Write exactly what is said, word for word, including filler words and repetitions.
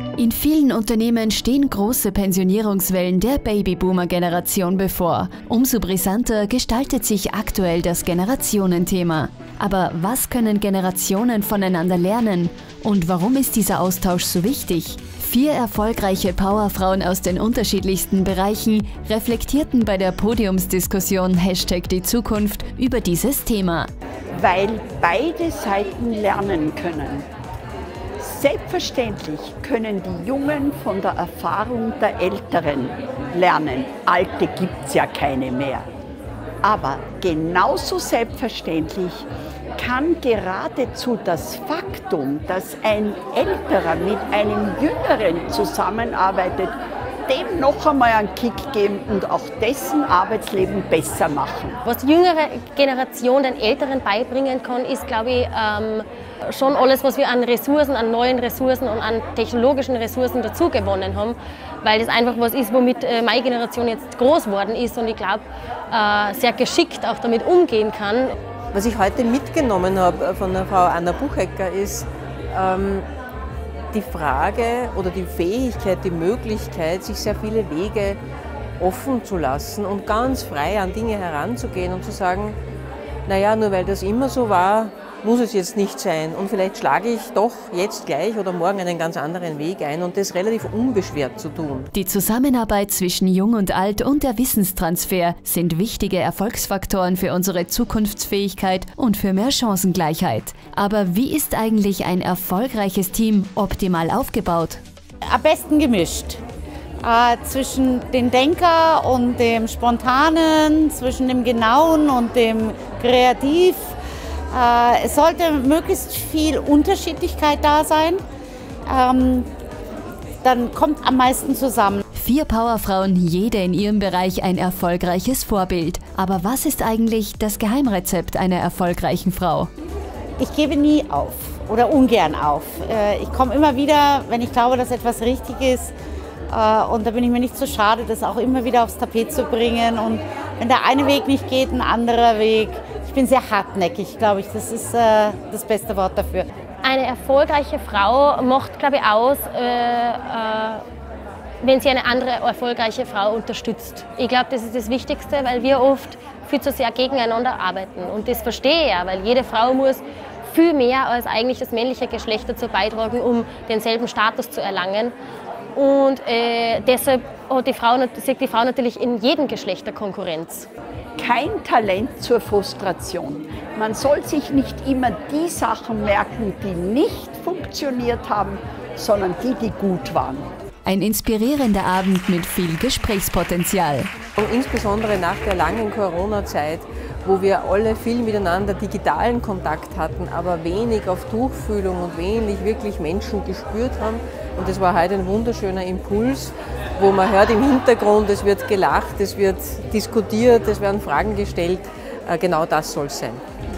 In vielen Unternehmen stehen große Pensionierungswellen der Babyboomer-Generation bevor. Umso brisanter gestaltet sich aktuell das Generationenthema. Aber was können Generationen voneinander lernen? Und warum ist dieser Austausch so wichtig? Vier erfolgreiche Powerfrauen aus den unterschiedlichsten Bereichen reflektierten bei der Podiumsdiskussion Hashtag die Zukunft über dieses Thema. Weil beide Seiten lernen können. Selbstverständlich können die Jungen von der Erfahrung der Älteren lernen. Alte gibt es ja keine mehr. Aber genauso selbstverständlich kann geradezu das Faktum, dass ein Älterer mit einem Jüngeren zusammenarbeitet, dem noch einmal einen Kick geben und auch dessen Arbeitsleben besser machen. Was die jüngere Generation den Älteren beibringen kann, ist, glaube ich, ähm, schon alles, was wir an Ressourcen, an neuen Ressourcen und an technologischen Ressourcen dazu gewonnen haben, weil das einfach was ist, womit äh, meine Generation jetzt groß geworden ist und ich glaube, äh, sehr geschickt auch damit umgehen kann. Was ich heute mitgenommen habe von der Frau Anna Buchecker ist, ähm, die Frage oder die Fähigkeit, die Möglichkeit, sich sehr viele Wege offen zu lassen und ganz frei an Dinge heranzugehen und zu sagen, naja, nur weil das immer so war, muss es jetzt nicht sein. Und vielleicht schlage ich doch jetzt gleich oder morgen einen ganz anderen Weg ein und das relativ unbeschwert zu tun. Die Zusammenarbeit zwischen Jung und Alt und der Wissenstransfer sind wichtige Erfolgsfaktoren für unsere Zukunftsfähigkeit und für mehr Chancengleichheit. Aber wie ist eigentlich ein erfolgreiches Team optimal aufgebaut? Am besten gemischt. Äh, zwischen dem Denker und dem Spontanen, zwischen dem Genauen und dem Kreativ. Äh, es sollte möglichst viel Unterschiedlichkeit da sein. Ähm, dann kommt am meisten zusammen. Vier Powerfrauen, jede in ihrem Bereich ein erfolgreiches Vorbild. Aber was ist eigentlich das Geheimrezept einer erfolgreichen Frau? Ich gebe nie auf oder ungern auf. Äh, ich komme immer wieder, wenn ich glaube, dass etwas richtig ist. Äh, und da bin ich mir nicht so schade, das auch immer wieder aufs Tapet zu bringen. Und wenn der eine Weg nicht geht, ein anderer Weg. Ich bin sehr hartnäckig, glaube ich. Das ist äh, das beste Wort dafür. Eine erfolgreiche Frau macht, glaube ich, aus, äh, äh, wenn sie eine andere erfolgreiche Frau unterstützt. Ich glaube, das ist das Wichtigste, weil wir oft viel zu sehr gegeneinander arbeiten. Und das verstehe ich ja, weil jede Frau muss viel mehr als eigentlich das männliche Geschlecht dazu beitragen, um denselben Status zu erlangen. Und äh, deshalb hat die Frau, sieht die Frau natürlich in jedem Geschlecht der Konkurrenz. Kein Talent zur Frustration. Man soll sich nicht immer die Sachen merken, die nicht funktioniert haben, sondern die, die gut waren. Ein inspirierender Abend mit viel Gesprächspotenzial. Und insbesondere nach der langen Corona-Zeit, wo wir alle viel miteinander digitalen Kontakt hatten, aber wenig auf Tuchfühlung und wenig wirklich Menschen gespürt haben. Und das war heute ein wunderschöner Impuls, wo man hört im Hintergrund, es wird gelacht, es wird diskutiert, es werden Fragen gestellt. Genau das soll es sein.